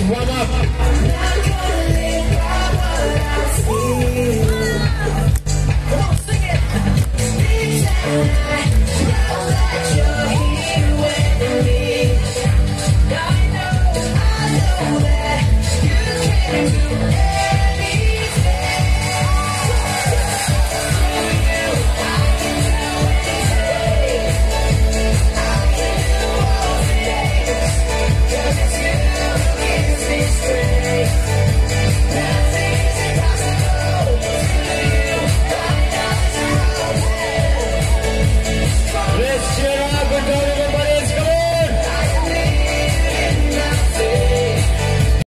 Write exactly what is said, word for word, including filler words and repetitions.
Warm up. I know, I know that you can do it.